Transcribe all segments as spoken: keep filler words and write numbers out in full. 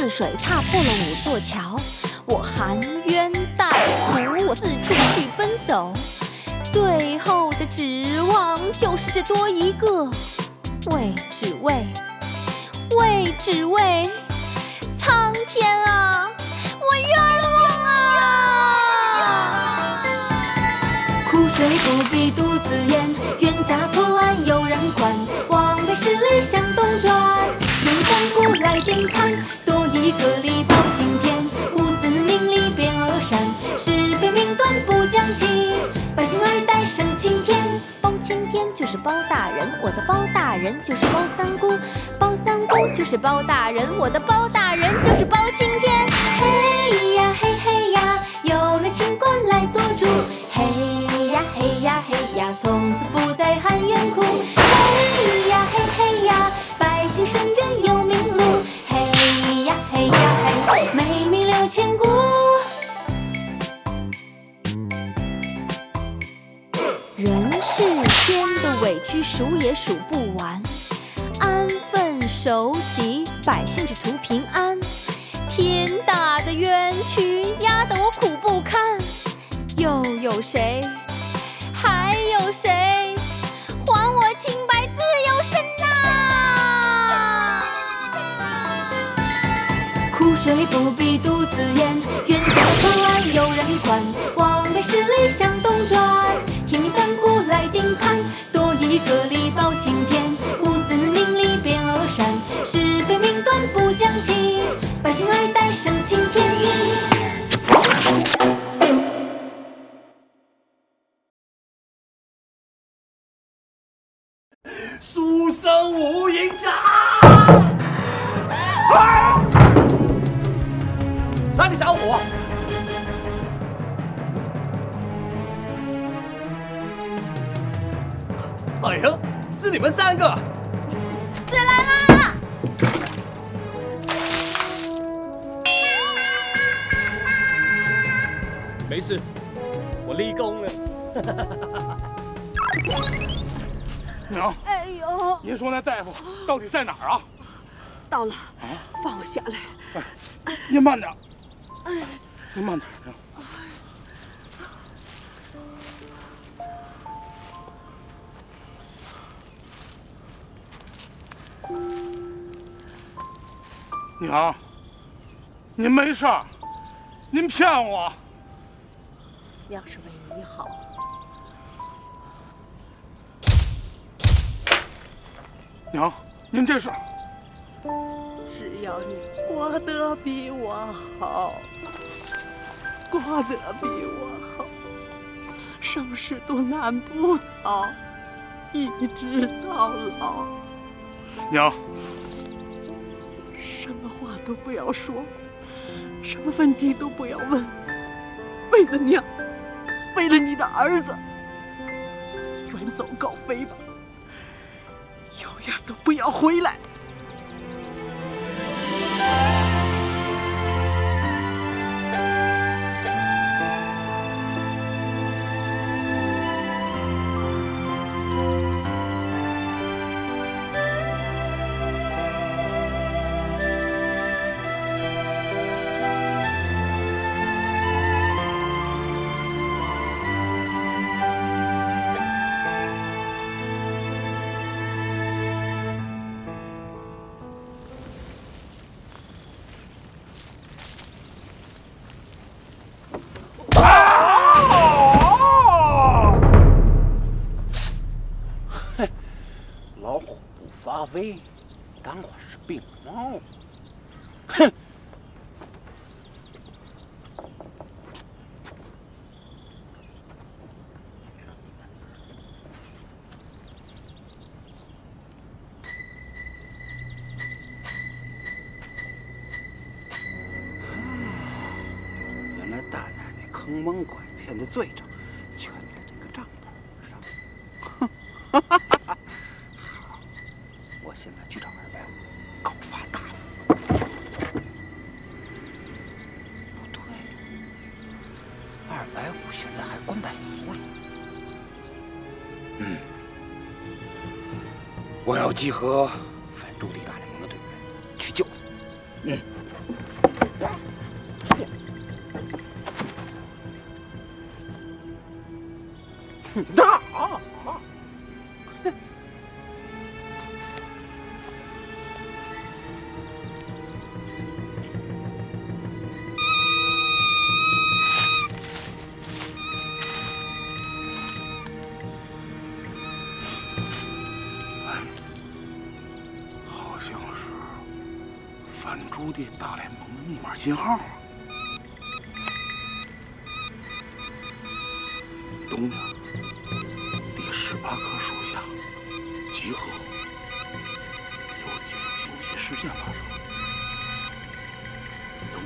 水踏破了五座桥，我含冤带苦，我四处去奔走，最后的指望就是这多一个，为只为，为只为，苍天啊，我冤枉啊！苦水不必独自咽，冤家错案有人管，往北十里向东转，天翻过来定判，多一个力保青天，无私名利变恶善，是非命断不讲情，百姓爱戴生青天。包青天就是包大人，我的包大人就是包三姑，包三姑就是包大人，我的包大人就是包青天。嘿呀嘿嘿呀，有了清官来做主，嘿呀嘿呀嘿呀，从此不再喊冤哭。嘿呀嘿嘿呀，百姓伸冤有明路，嘿呀嘿呀嘿，美名留千古。人世间的委屈数也数不完，安分守己，百姓只图平安。天大的冤屈压得我苦不堪，又有谁，还有谁还我清白自由身呐？苦水不必独自咽，冤家错案有人管，往北十里向东转，天命三姑来定判，多一个力保青天，无私名利变恶善，是非命断不讲情，百姓爱戴生青天。 书生无影家，哪里着火？哎呀，是你们三个！ 水来啦！ 没事，我立功了。 娘， 哎呦， 您说那大夫到底在哪儿啊？ 到了，放我下来。 哎，您慢点。哎，您慢点，娘。娘，您没事儿，您骗我。 娘是为你好。 娘，您这是？ 只要你过得比我好，过得比我好，什么事都难不倒，一直到老。 娘。 什么话都不要说，什么问题都不要问，为了娘，为了你的儿子，远走高飞吧，永远都不要回来。 威，当我是病猫。哼！原来大奶奶坑蒙拐骗的罪证全在这个账本上。哈哈哈哈！好，我现在去找二百五，告发大夫。不对，二百五现在还关在牢里。嗯，我要集合反朱棣大联盟的队员去救他。嗯。 反朱的大联盟的密码信号啊！东面第十八棵树下集合，有紧紧急事件发生。东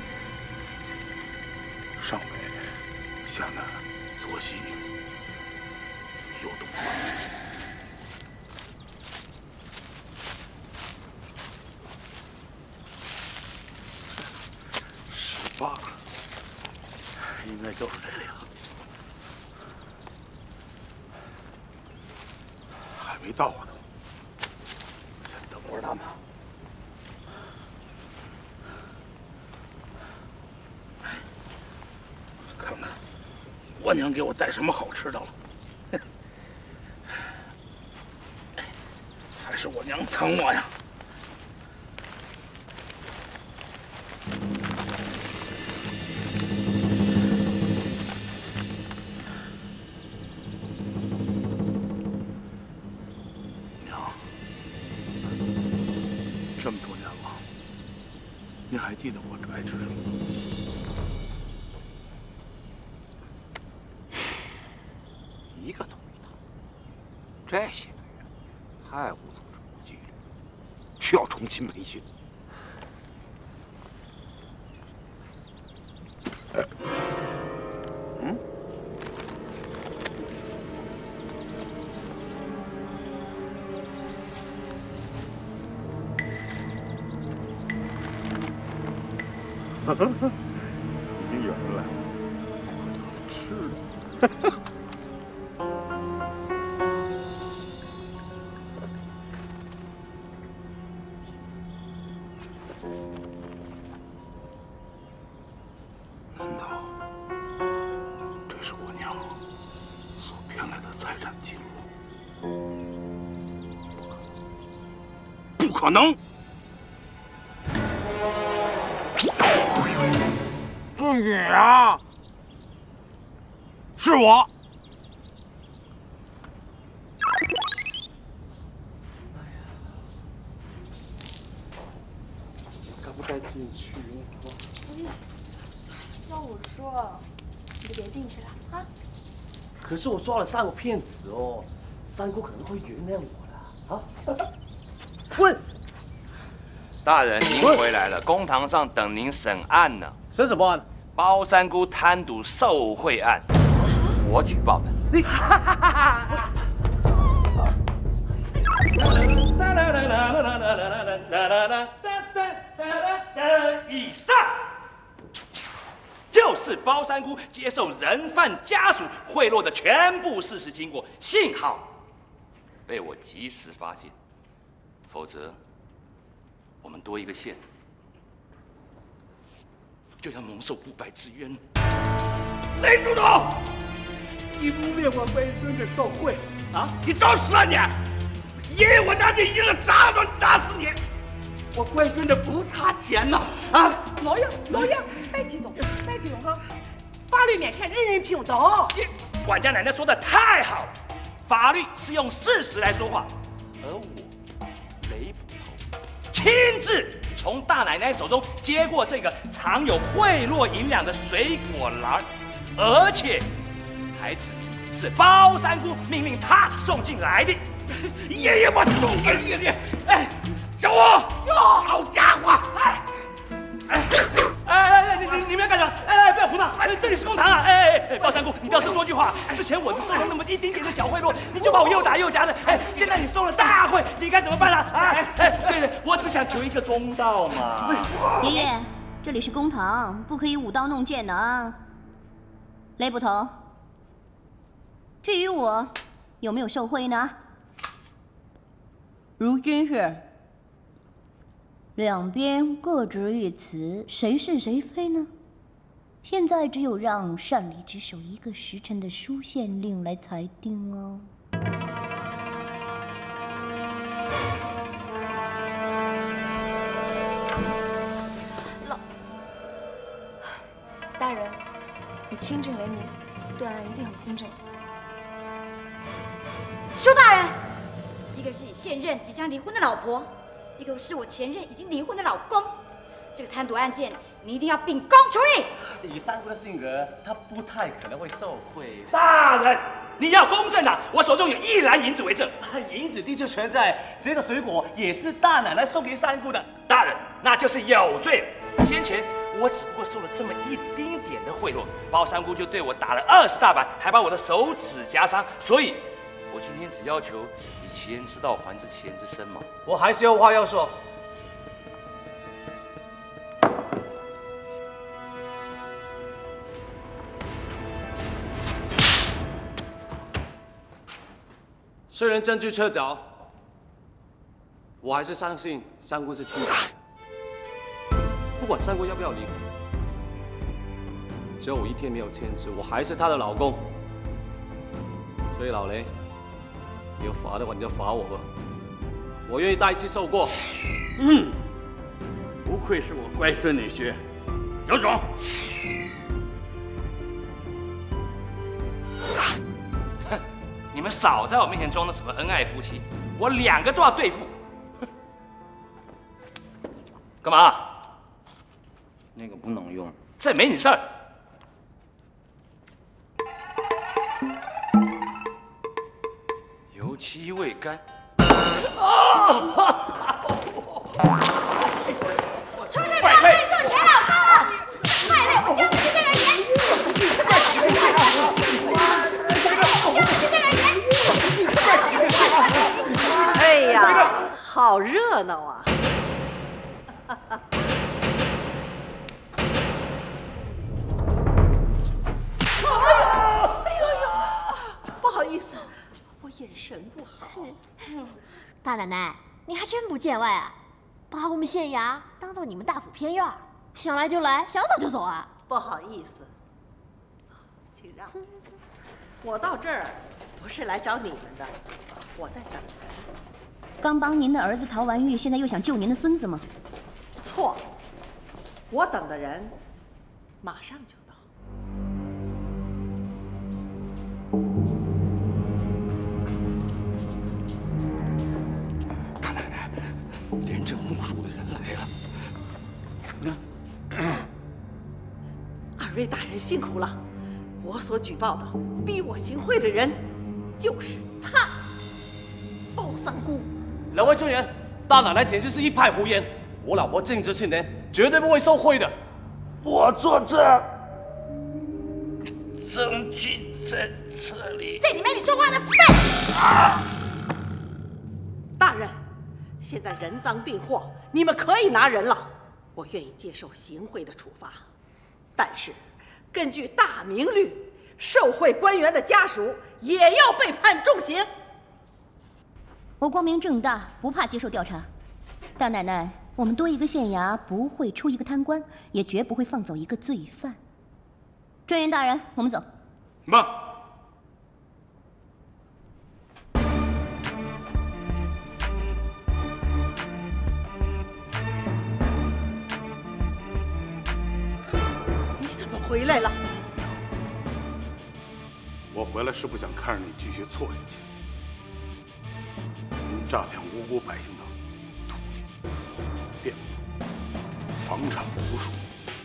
上北下南左西右东。十八，应该就是这俩。还没到呢，先等会儿他们。看看我娘给我带什么好吃的了。还是我娘疼我呀。这么多年了，您还记得我爱吃什么吗？ 一个都没到。这些男人太无组织无纪律，需要重新培训。嗯？ 已经有人来了，还有留着吃的。难道这是我娘所骗来的财产记录？不可能！是你啊！是我。 该不该进去呢？ 要我说，你就别进去了啊！ 可是我抓了三个骗子哦，三姑可能会原谅我的啊！问， 大人，您回来了，公堂上等您审案呢。 审什么案？ 包三姑贪渎受贿案，我举报的。 你， 以上就是包三姑接受人犯家属贿赂的全部事实经过，幸好被我及时发现，否则我们多一个县就要蒙受不白之冤。雷主董， 你污蔑我龟孙子受贿啊！ 你找死啊你！爷爷我拿你一个铡子打死你！ 我龟孙子不差钱呐！啊， 老爷，老爷，别激动，别激动哈！法律面前人人平等。 你管家奶奶说的太好了，法律是用事实来说话，而我雷捕头亲自从大奶奶手中接过这个藏有贿赂银两的水果篮，而且还指明是包三姑命令他送进来的。爷爷，我送给你的，哎，小吴，哟，好家伙，哎，哎，哎哎，你你你们要干什么？哎哎，不要胡闹！哎，这里是公堂啊！哎哎哎，包三姑，你倒是说句话。之前我只收了那么一丁点的小贿赂，你就把我又打又夹的。哎，现在你收了大贿，你该怎么办啊？哎哎，对对，我只想求一个公道嘛。 爷爷，这里是公堂，不可以舞刀弄剑的啊。雷捕头，至于我有没有受贿呢？如今是两边各执一词，谁是谁非呢？现在只有让擅离职守一个时辰的书县令来裁定哦。 老大人，你清正廉明，断案一定很公正。 苏大人，一个是你现任即将离婚的老婆，一个是我前任已经离婚的老公。 这个贪渎案件，你一定要秉公处理。 以三姑的性格，她不太可能会受贿。 大人，你要公正啊！我手中有一篮银子为证。 银子的确存在，这个水果也是大奶奶送给三姑的。 大人，那就是有罪。先前我只不过收了这么一丁点的贿赂，包三姑就对我打了二十大板，还把我的手指夹伤。所以，我今天只要求以其人之道还治其人之身嘛。 我还是有话要说。虽然证据确凿，我还是相信三姑是清白的。不管三姑要不要离婚，只要我一天没有签字，我还是她的老公。所以老雷，你要罚的话你就罚我吧，我愿意代替受过。 嗯，不愧是我乖孙女婿，有种！ 你们少在我面前装那什么恩爱夫妻，我两个都要对付。干嘛？ 那个不能用， 这没你事儿。油漆未干。 出去不要自己做全老公啊！快来，我对不起这个人。 哎呀，好热闹啊！哎呦呦，不好意思，我眼神不好。 大奶奶，你还真不见外啊，把我们县衙当做你们大府偏院，想来就来，想走就走啊！ 不好意思，请让。我到这儿不是来找你们的，我在等人。 刚帮您的儿子逃完狱，现在又想救您的孙子吗？ 错，我等的人马上就到。 大奶奶，廉政公署的人来了。那， 二位大人辛苦了。我所举报的逼我行贿的人，就是他，包三姑。 两位专员，大奶奶简直是一派胡言。我老婆正直清廉，绝对不会受贿的。 我作证。 证据在这里。 在你没你说话的份。啊！ 大人，现在人赃并获，你们可以拿人了。我愿意接受行贿的处罚，但是根据大明律，受贿官员的家属也要被判重刑。 我光明正大，不怕接受调查。大奶奶，我们多一个县衙，不会出一个贪官，也绝不会放走一个罪犯。专员大人，我们走。 慢。 你怎么回来了？ 我回来是不想看着你继续错下去。您诈骗无辜百姓的土地、店铺、房产无数，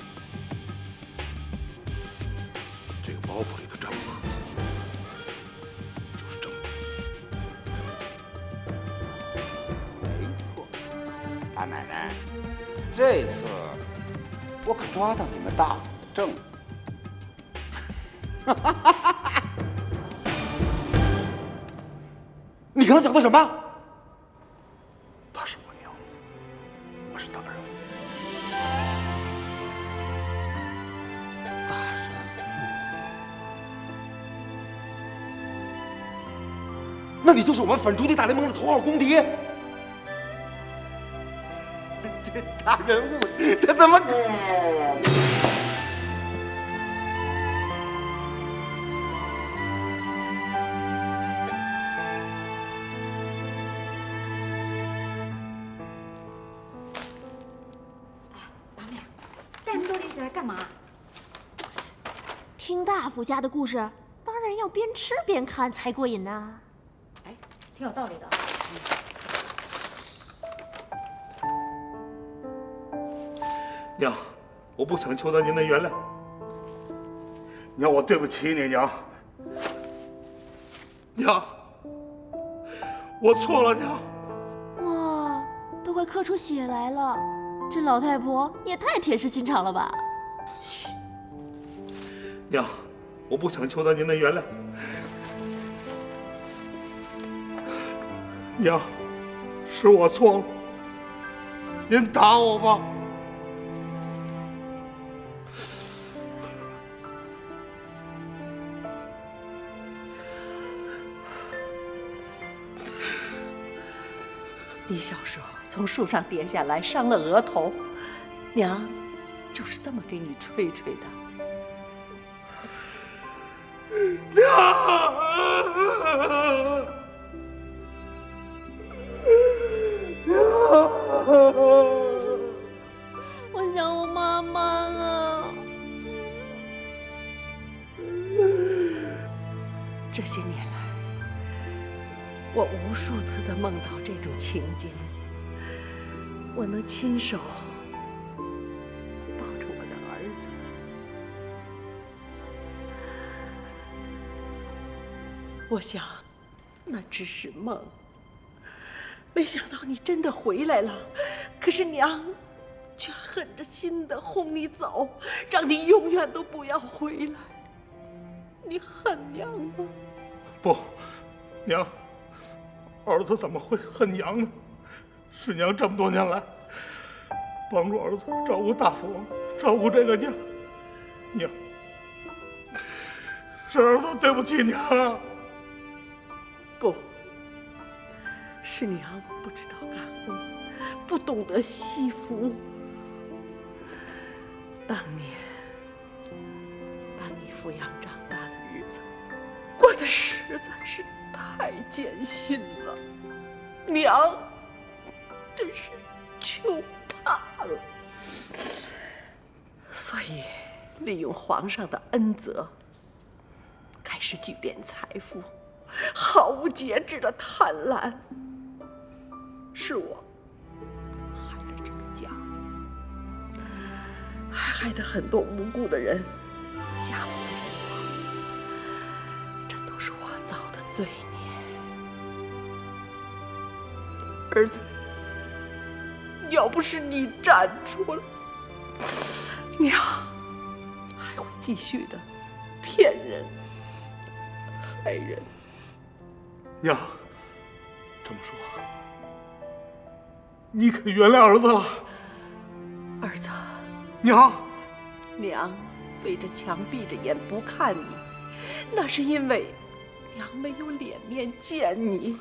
这个包袱里的账本就是证据。 没错，大奶奶，这次我可抓到你们大府的证据。你刚才讲的什么？ 她是我娘，我是大人物。 大人物？那你就是我们反朱棣大联盟的头号公敌。这大人物，他怎么？ 干嘛？听大夫家的故事，当然要边吃边看才过瘾呐。 哎，挺有道理的。 娘，我不想求得您的原谅。娘，我对不起你，娘。娘，我错了，娘。 哇，都快磕出血来了，这老太婆也太铁石心肠了吧！ 嘘，娘，我不想求得您的原谅。娘，是我错了，您打我吧。 你小时候从树上跌下来，伤了额头，娘就是这么给你吹吹的。 娘， 我想我妈妈了。 这些年来，我无数次的梦到这种情景，我能亲手抱着我的儿子。我想，那只是梦。没想到你真的回来了，可是娘却狠着心的轰你走，让你永远都不要回来。你恨娘吗？ 不，娘，儿子怎么会恨娘呢？是娘这么多年来帮助儿子照顾大富翁，照顾这个家。娘，是儿子对不起娘啊。 不。是娘不知道感恩，不懂得惜福。当年把你抚养长大的日子，过得实在是太艰辛了，娘真是穷怕了。所以利用皇上的恩泽，开始聚敛财富，毫无节制的贪婪。是我害了这个家，还害得很多无辜的人家破人亡，这都是我造的罪孽。儿子，要不是你站出来，娘还会继续的骗人、害人。 娘，这么说，你可原谅儿子了？ 儿子， 娘， 娘对着墙闭着眼不看你，那是因为娘没有脸面见你。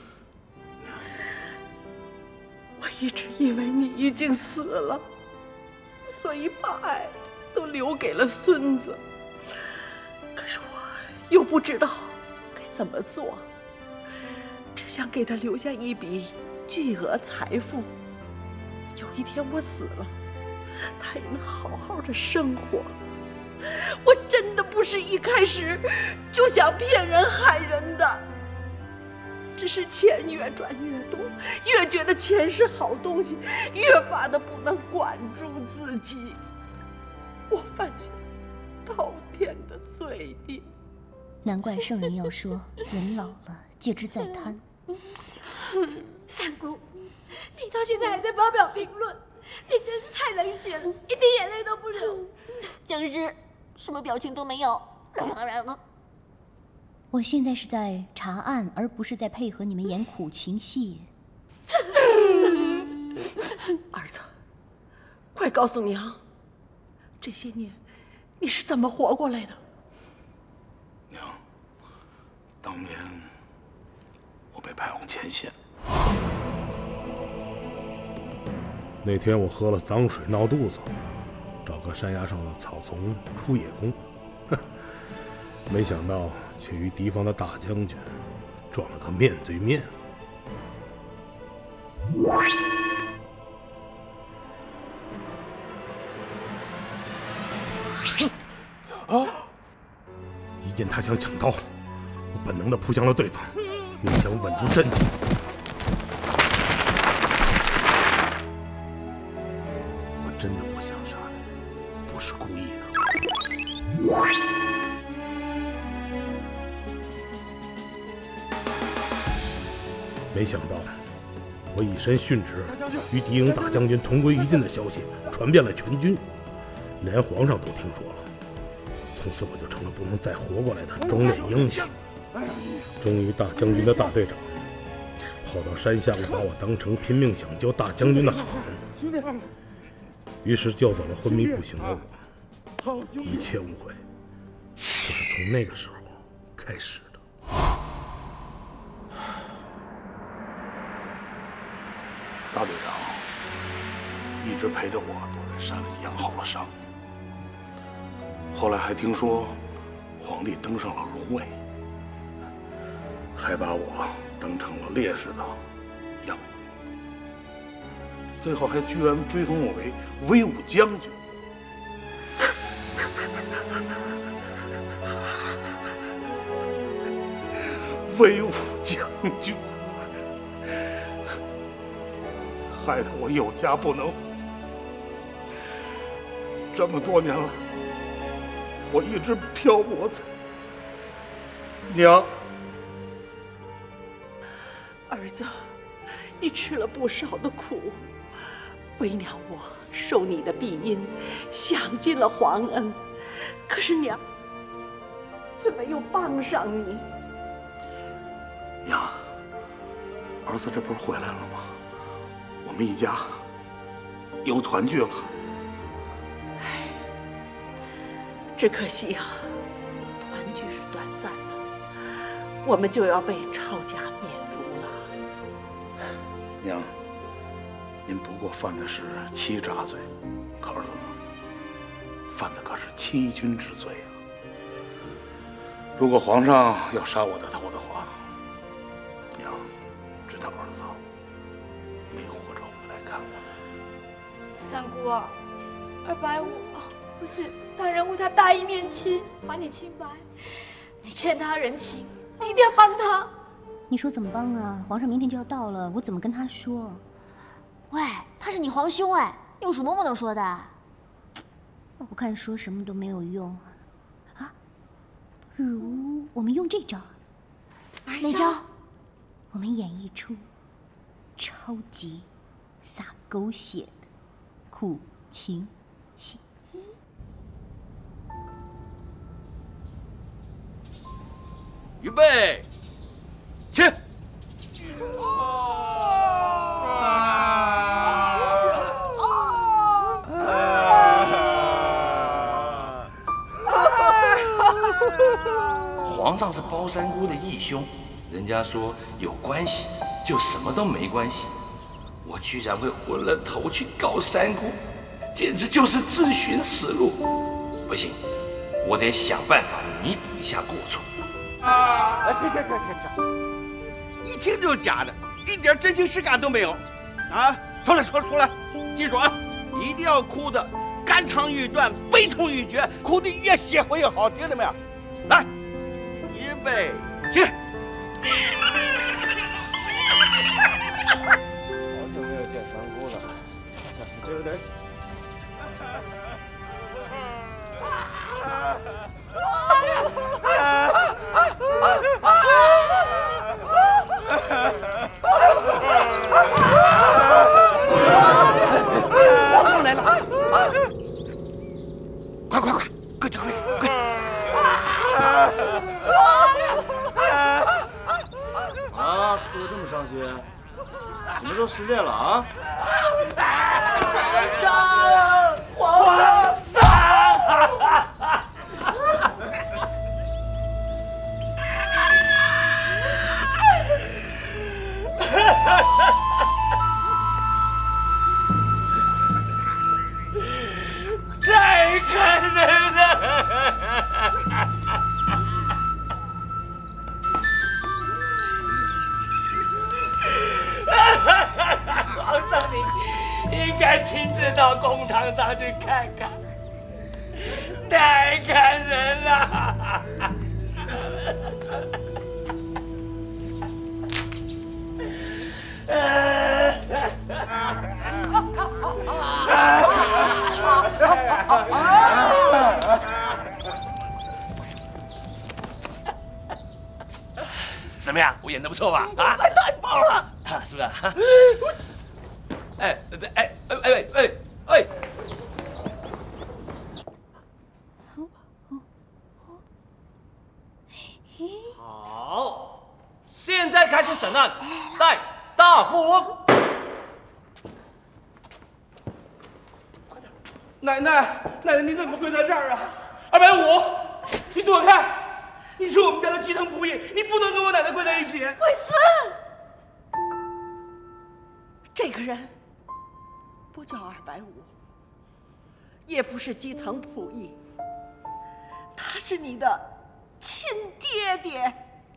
我一直以为你已经死了，所以把爱都留给了孙子。可是我又不知道该怎么做，只想给他留下一笔巨额财富。有一天我死了，他也能好好的生活。我真的不是一开始就想骗人害人的，只是钱越赚越多，越觉得钱是好东西，越发的不能管住自己。我犯下滔天的罪孽。 难怪圣人要说人老了戒之在贪。 三姑，你到现在还在发表评论，你真是太冷血了，一滴眼泪都不流。 僵尸什么表情都没有。 我现在是在查案，而不是在配合你们演苦情戏。 儿子，快告诉娘，这些年你是怎么活过来的？ 娘，当年我被派往前线，那天我喝了脏水闹肚子，找个山崖上的草丛出野工，没想到却与敌方的大将军撞了个面对面。啊！一见他想抢刀，我本能地扑向了对方，并想稳住阵脚。我真的不想杀人， 不是故意的。没想到，我以身殉职，与敌营大将军同归于尽的消息传遍了全军，连皇上都听说了。从此我就成了不能再活过来的中年英雄。终于，大将军的大队长跑到山下来，把我当成拼命想救大将军的好人，于是救走了昏迷不醒的我。一切误会，就是从那个时候开始的。 大队长一直陪着我躲在山里养好了伤，后来还听说皇帝登上了龙位，还把我当成了烈士的样子，最后还居然追封我为威武将军。威武将军，害得我有家不能回。这么多年了，我一直漂泊在娘。 儿子，你吃了不少的苦，为娘我受你的庇荫，享尽了皇恩，可是娘却没有帮上你。 娘，儿子这不是回来了吗？我们一家又团聚了。 唉，只可惜啊，团聚是短暂的，我们就要被抄家灭族了。 娘，您不过犯的是欺诈罪，可儿子呢，犯的可是欺君之罪啊！如果皇上要杀我的头的话，娘，只他儿子没活着回来看我。 三姑啊，二百五不是大人物他大义灭亲，还你清白，你欠他人情，你一定要帮他。 你说怎么帮啊？皇上明天就要到了，我怎么跟他说？ 喂，他是你皇兄哎，有什么不能说的？ 我看说什么都没有用啊，不如我们用这招。 哪招？ 我们演一出超级洒狗血的苦情戏。 预备，起！皇上是包三姑的义兄，人家说有关系就什么都没关系，我居然会昏了头去告三姑，简直就是自寻死路。不行，我得想办法弥补一下过错。 啊！这这这这这，一听就是假的，一点真情实感都没有。啊，出来说出来，记住啊，一定要哭的肝肠欲断、悲痛欲绝，哭得越血魂越好，听到没有？来，预备，起！ 好久没有见三姑了，这这有点小。 皇上来了！快快快，快快快！ 啊，哭得这么伤心，你们都失恋了啊？ 皇上，皇上！ 太感人了！皇上，你应该亲自到公堂上去看看，太感人了！ 么样？我演的不错吧？啊， 太太棒了， 啊，是不是？哎哎哎哎哎哎哎！ 好，现在开始审案，带大富翁。 奶奶，奶奶，你怎么跪在这儿啊？二百五，你躲开！你是我们家的继承仆役，你不能跟我奶奶跪在一起。 龟孙，这个人不叫二百五，也不是基层仆役，他是你的亲爹爹。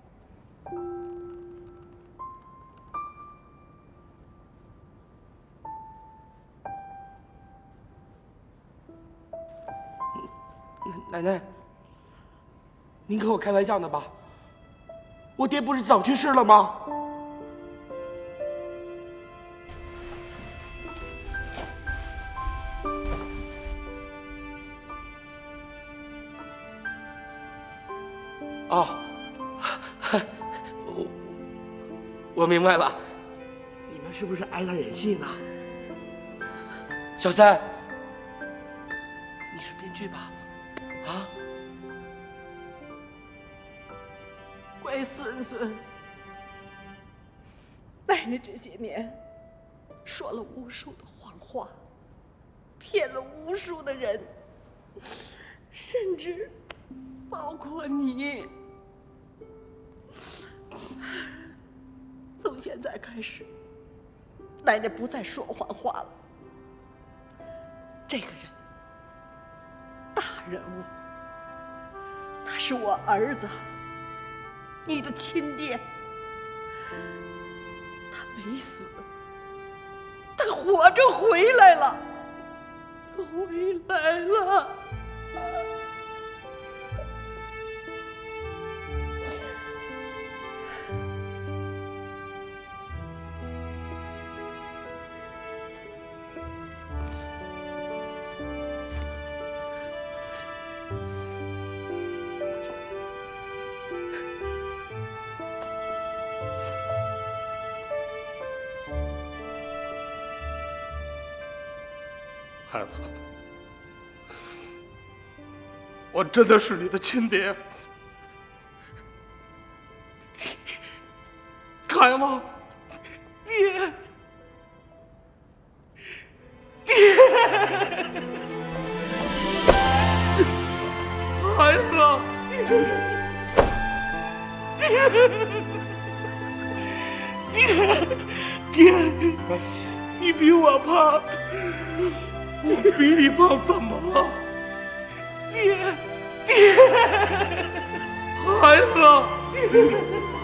奶奶，您跟我开玩笑呢吧？我爹不是早去世了吗？哦，我我明白了，你们是不是挨了演戏呢？小三，你是编剧吧？啊， 乖孙孙，奶奶这些年说了无数的谎话，骗了无数的人，甚至包括你。从现在开始，奶奶不再说谎话了。这个人，大人物，他是我儿子，你的亲爹。他没死，他活着回来了，回来了。 孩子，我真的是你的亲爹，看吗？爹，爹，这孩子，爹，爹，爹，你比我胖。我比你胖怎么了？爹，爹，孩子，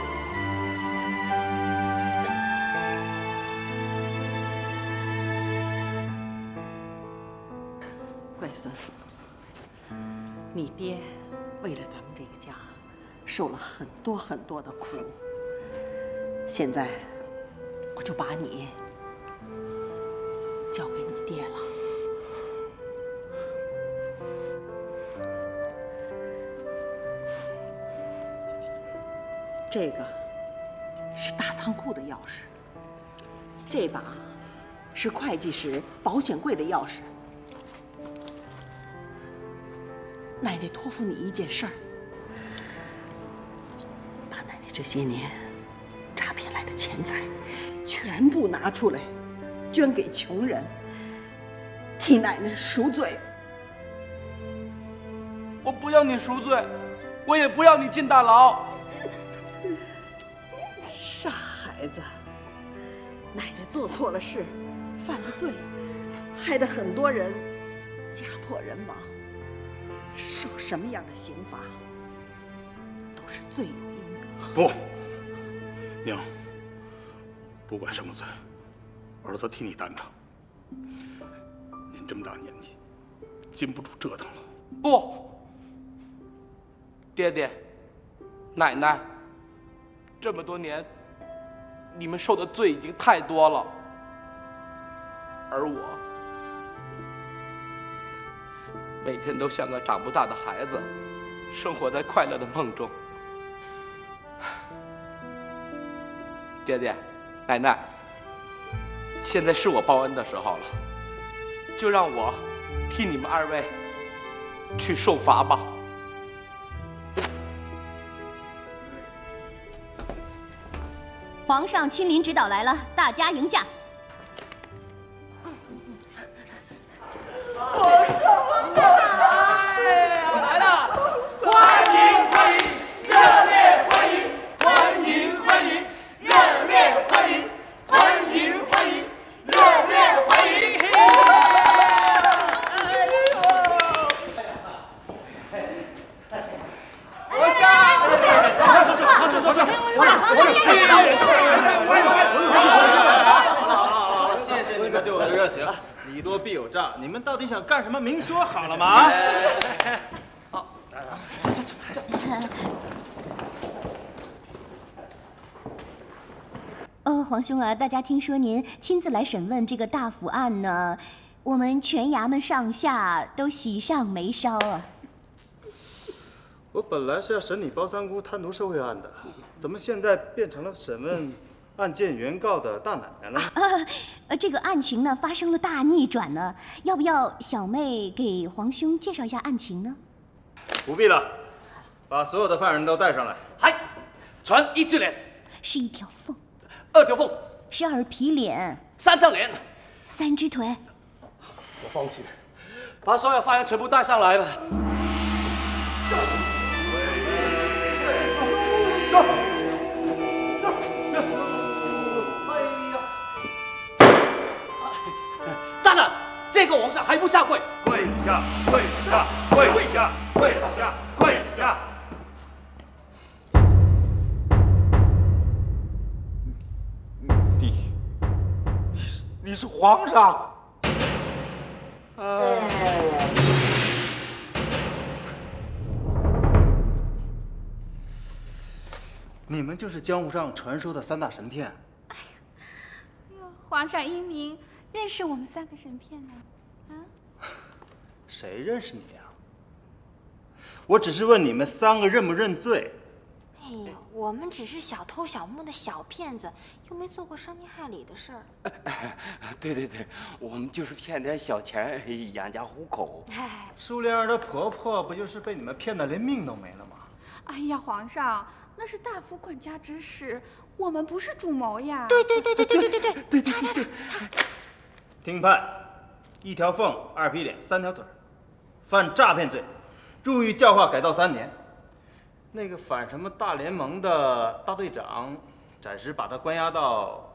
乖孙，你爹为了咱们这个家，受了很多很多的苦。现在，我就把你交给你爹了。这个是大仓库的钥匙，这把是会计室保险柜的钥匙。奶奶托付你一件事儿，把奶奶这些年诈骗来的钱财全部拿出来，捐给穷人，替奶奶赎罪。 我不要你赎罪，我也不要你进大牢。 傻孩子，奶奶做错了事，犯了罪，害得很多人家破人亡，受什么样的刑罚都是罪有应得。 不，娘，不管什么罪，儿子替你担着。您这么大年纪，禁不住折腾了。 不，爹爹，奶奶，这么多年，你们受的罪已经太多了，而我每天都像个长不大的孩子，生活在快乐的梦中。 爹爹，奶奶，现在是我报恩的时候了，就让我替你们二位去受罚吧。 皇上亲临指导来了，大家迎驾。 皇上，皇上来了！欢迎欢迎，热烈欢迎！欢迎欢迎，热烈欢迎！欢迎欢迎，热烈欢迎！皇上，皇上，皇上，皇上， 谢谢你们对我的热情，礼多必有诈。你们到底想干什么？明说好了吗？ 好，呃，皇兄啊，大家听说您亲自来审问这个大府案呢，我们全衙门上下都喜上眉梢啊。 我本来是要审你包三姑贪渎受贿案的，怎么现在变成了审问案件原告的大奶奶了？ 啊，呃，这个案情呢发生了大逆转呢，要不要小妹给皇兄介绍一下案情呢？ 不必了，把所有的犯人都带上来。 嗨，传一只脸， 是一条凤； 二条凤， 是二皮脸； 三张脸， 三只腿。 我放弃了，把所有犯人全部带上来吧。 大胆！这个皇上还不下跪？ 跪下！跪下！跪下！跪下！跪下！ 你，你是你是皇上？ 啊！ 你们就是江湖上传说的三大神片？ 皇上英明，认识我们三个神片呢？啊？ 谁认识你呀？我只是问你们三个认不认罪。 哎呦，我们只是小偷小摸的小骗子，又没做过伤天害理的事儿。 对对对，我们就是骗点小钱养家糊口。 哎， 苏莲儿的婆婆不就是被你们骗得连命都没了吗？ 哎呀，皇上，那是大府管家指使，我们不是主谋呀。 对对对对对对对对对对对对。听判，一条凤，二皮脸，三条腿，犯诈骗罪，入狱教化改造三年。那个反什么大联盟的大队长，暂时把他关押到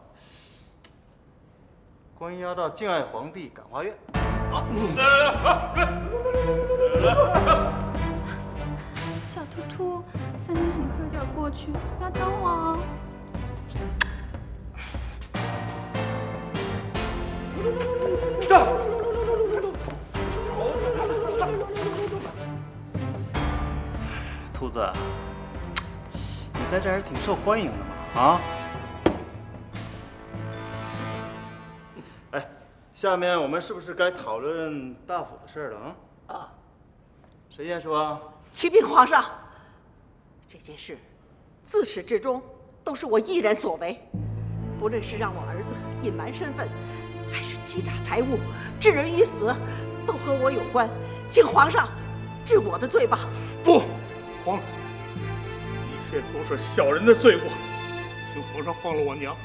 关押到敬爱皇帝感化院。啊！ 小兔兔，三年很快就要过去，不要等我哦。 兔子，你在这儿挺受欢迎的嘛？啊？哎，下面我们是不是该讨论大府的事了啊？啊，谁先说啊？ 启禀皇上，这件事自始至终都是我一人所为，不论是让我儿子隐瞒身份，还是欺诈财物、置人于死，都和我有关，请皇上治我的罪吧。 不，皇，一切都是小人的罪过，请皇上放了我娘，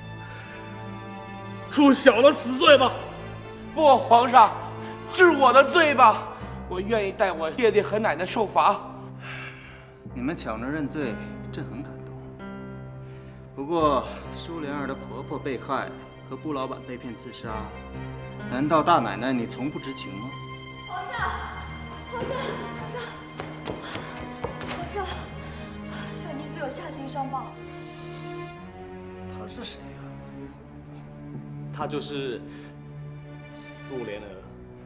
恕小的死罪吧。 不，皇上，治我的罪吧，我愿意带我爹爹和奶奶受罚。 你们抢着认罪，朕很感动。不过苏莲儿的婆婆被害和布老板被骗自杀，难道大奶奶你从不知情吗？ 皇上，皇上，皇上，皇上，小女子有下情上报。 他是谁呀？ 她就是苏莲儿。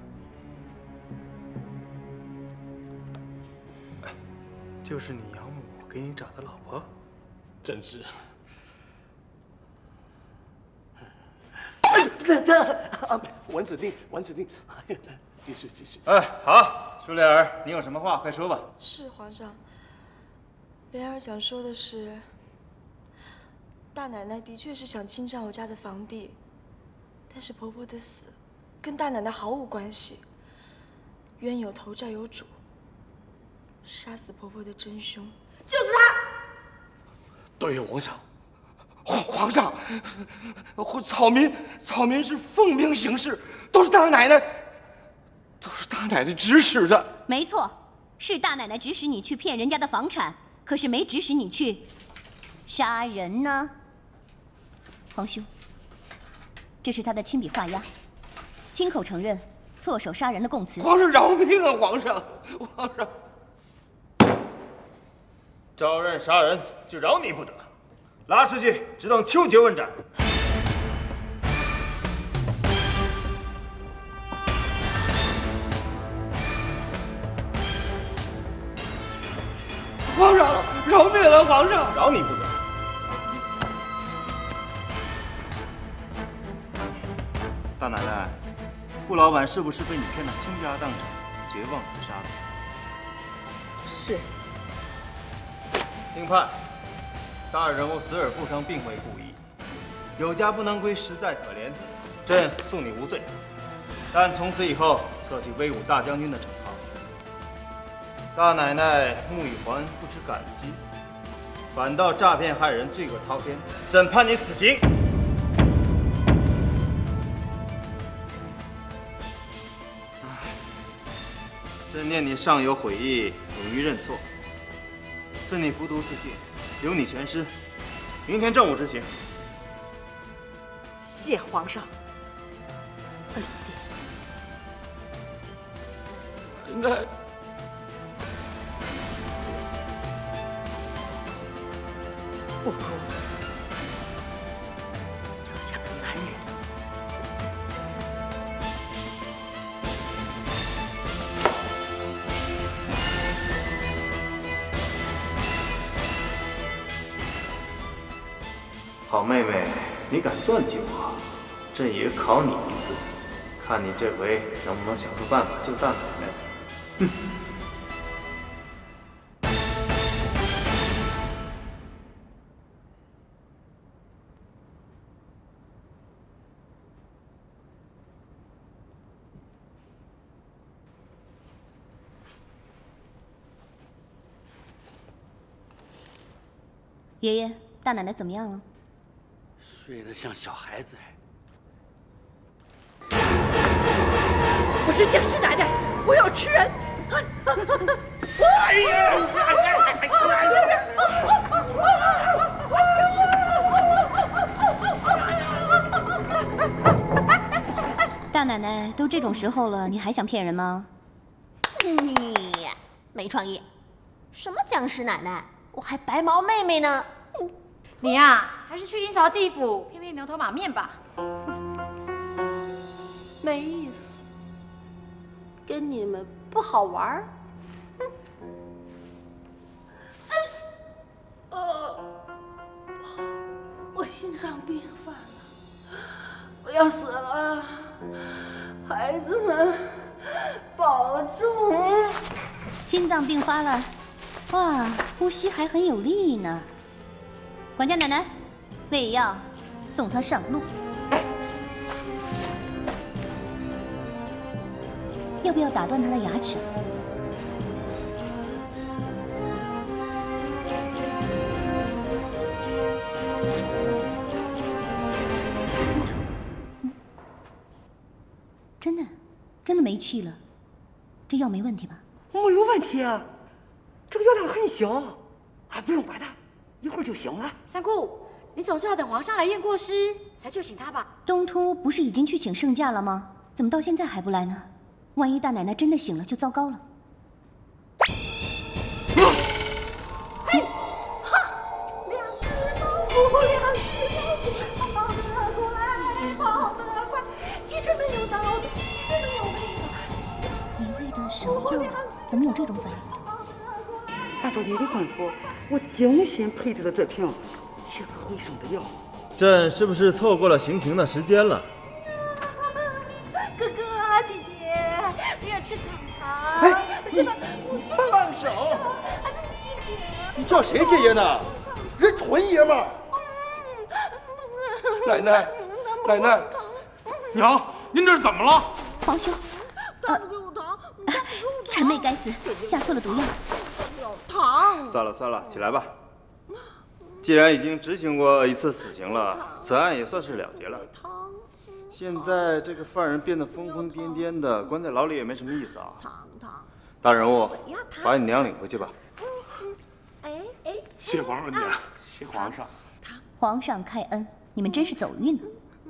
就是你养母给你找的老婆？ 真是。文子弟，文子弟，继续继续。 哎，好，苏莲儿，你有什么话快说吧。 是皇上，莲儿想说的是， 大奶奶的确是想侵占我家的房地，但是婆婆的死跟大奶奶毫无关系。冤有头债有主，杀死婆婆的真凶就是他。 对，皇上，皇皇上，草民草民是奉命行事，都是大奶奶，都是大奶奶指使的。 没错，是大奶奶指使你去骗人家的房产，可是没指使你去杀人呢。皇兄，这是他的亲笔画押，亲口承认错手杀人的供词。 皇上饶命啊！皇上，皇上， 招认杀人就饶你不得，拉出去只等秋决问斩。 皇上，饶命啊！皇上， 饶你不得。大奶奶，顾老板是不是被你骗得倾家荡产，绝望自杀的？ 是。 听判，大人物死而复生，并非故意，有家不能归，实在可怜。朕恕你无罪，但从此以后撤去威武大将军的称号。大奶奶穆以环不知感激，反倒诈骗害人，罪恶滔天。朕判你死刑。朕念你尚有悔意，勇于认错，赐你服毒自尽，留你全尸，明天正午执行。 谢皇上。恩典。 奶奶。 不过，要像个男人。 好妹妹，你敢算计我，朕也考你一次，看你这回能不能想出办法救大奶奶。哼！ 爷爷，大奶奶怎么样了？ 睡得像小孩子哎。 我是僵尸奶奶，我要吃人！哎呀！ 大奶奶都这种时候了，你还想骗人吗？ 你没创意。什么僵尸奶奶？我还白毛妹妹呢。 你呀、啊，还是去阴曹地府骗骗牛头马面吧。 没意思，跟你们不好玩儿。呃，我心脏病犯了，我要死了，孩子们保重。 心脏病发了，哇，呼吸还很有力呢。管家奶奶，喂药，送他上路。要不要打断他的牙齿？嗯，真的，真的没气了。这药没问题吧？ 没有问题啊，这个药量很小，还不用管它，一会儿就醒了。 三姑，你总是要等皇上来验过尸才去请他吧？ 东突不是已经去请圣驾了吗？怎么到现在还不来呢？万一大奶奶真的醒了，就糟糕了。 嘿，哈！两只猫，两只猫，跑得快，跑得快，一只没有刀的，一只没有味道。 你喂的什么药？怎么有这种反应？ 按照你的吩咐，我精心配置了这瓶起死回生的药。 朕是不是错过了行情的时间了？ 哥哥，姐姐，不要吃糖糖。 哎， 真的， 放手！ 姐姐， 你叫谁姐姐呢？人纯爷们儿。 嗯， 奶奶，奶奶， 娘，您这是怎么了？ 皇兄， 他不给我糖，他不给我糖。 陈妹该死，下错了毒药。 糖。 算了算了，起来吧。既然已经执行过一次死刑了，此案也算是了结了。现在这个犯人变得疯疯癫癫的，关在牢里也没什么意思啊。大人物，把你娘领回去吧。 哎哎， 谢皇上娘，谢皇上。 皇上开恩，你们真是走运了。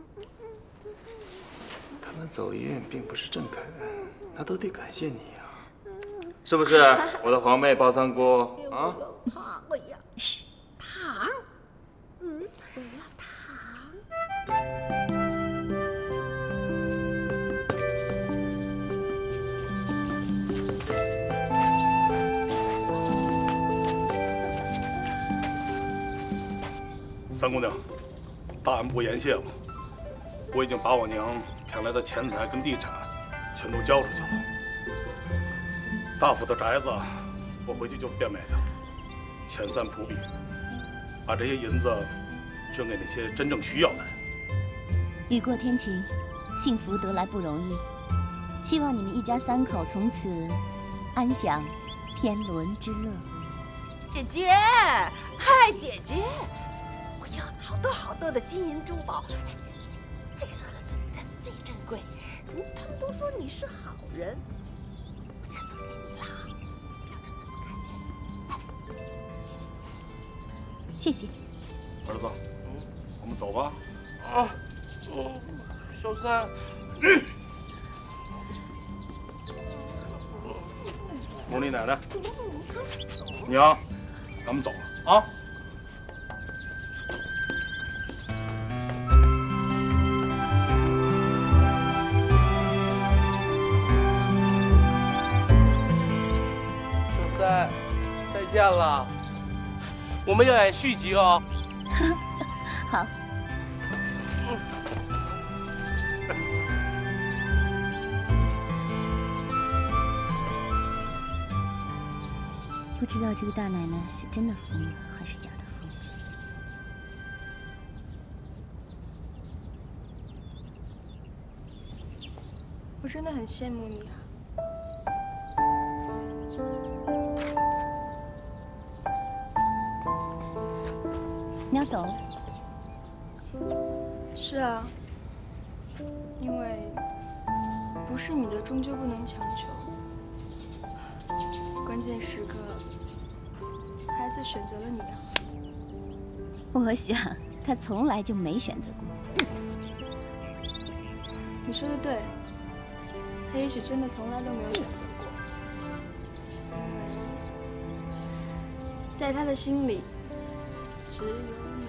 他们走运并不是真开恩，那都得感谢你呀、啊，是不是？我的皇妹包三姑啊。 糖，我要是糖，嗯，我要糖。 三姑娘，大恩不言谢了。我已经把我娘骗来的钱财跟地产全都交出去了。大府的宅子，我回去就变卖掉，遣散仆婢，把这些银子捐给那些真正需要的人。 雨过天晴，幸福得来不容易。希望你们一家三口从此安享天伦之乐。 姐姐，嗨，姐姐，我有好多好多的金银珠宝，这个盒子里的最珍贵。他们都说你是好人，我就送给你了，不要让他们看见。 谢谢。 儿子，我们走吧。 啊，哦，小三。 我是你奶奶，娘，咱们走了啊。 小三，再见了，我们要演续集哦。 好。不知道这个大奶奶是真的疯了，还是假的疯了。 我真的很羡慕你啊！ 你要走？ 是啊，因为不是你的，终究不能强求。关键时刻，孩子选择了你啊！ 我想他从来就没选择过。 你说的对，他也许真的从来都没有选择过。在他的心里，只有你。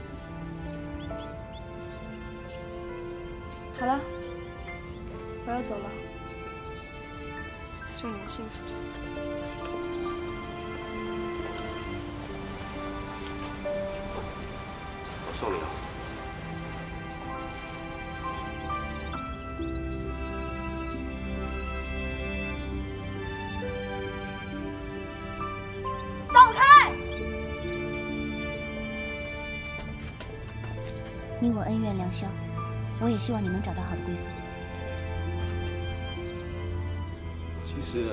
好了，我要走了，祝你们幸福。 我送你了。 走开！ 你我恩怨两消，我也希望你能找到好的归宿。 其实，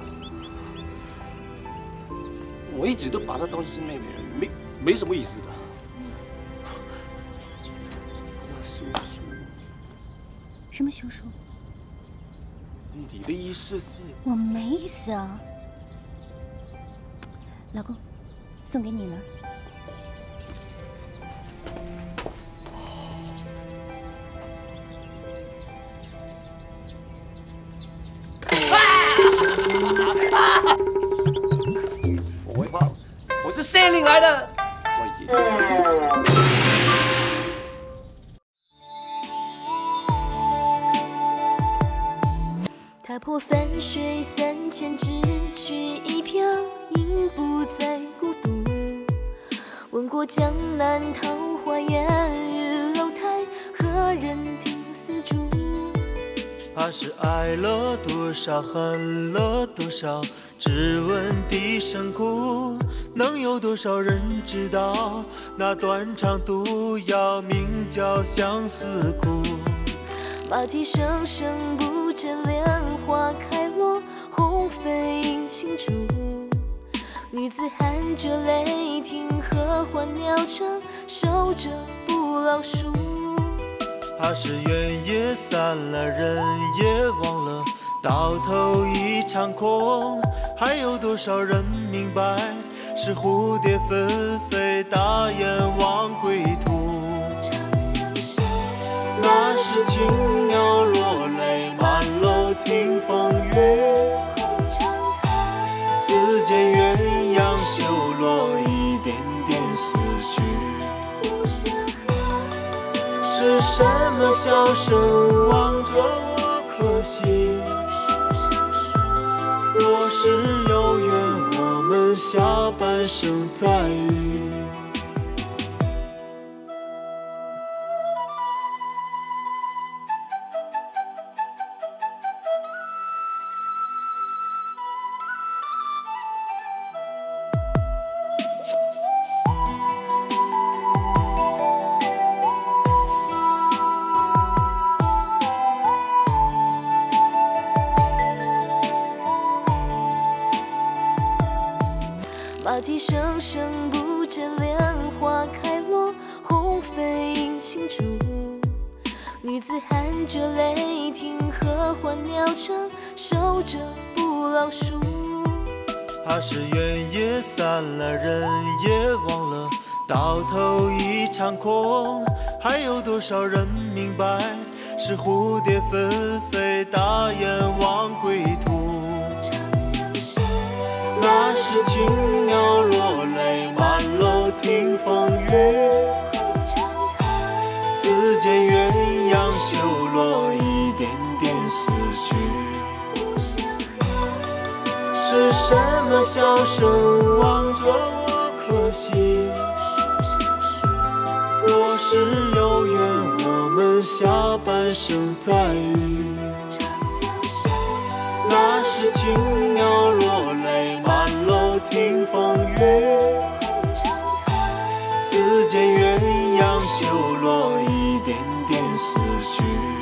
我一直都把她当成是妹妹，没没什么意思的。那休书， 什么休书？ 你的意思是？ 我没意思啊，老公，送给你了。 我怕，我是县令来的。 踏破凡水三千，只取一瓢饮，不再孤独。问过江南桃花源，日楼台，何人听丝竹？ 怕是爱了多少，恨了多少，只闻笛声哭。 能有多少人知道那断肠毒药名叫相思苦？ 马蹄声声不见莲花开落，鸿飞映青竹。女子含着泪听合欢鸟唱，守着不老树。 怕是缘也散了，人也忘了，到头一场空。还有多少人明白，是蝴蝶纷飞，大雁忘归途。那是青鸟落泪，满楼听风雨。似见鸳鸯绣落，一点点思绪。是什么笑声望着我可惜？若是有缘，我们下半生再遇。 马蹄声声不见莲花开落，鸿飞映青竹。女子含着泪听合欢鸟唱，守着不老树。 怕是缘也散了，人也忘了，到头一场空。还有多少人明白，是蝴蝶纷飞，大雁忘归途。那是青鸟落泪，满楼听风雨。似见鸳鸯绣落，一点点思绪。是什么笑声望着我可惜？若是有缘，我们下半生再遇。那是青鸟落泪，满楼听风雨。似见鸳鸯绣落，一点点思绪。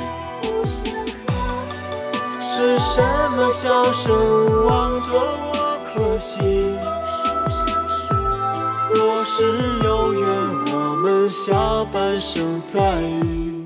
是什么笑声望着我可惜？若是有缘，我们下半生再遇。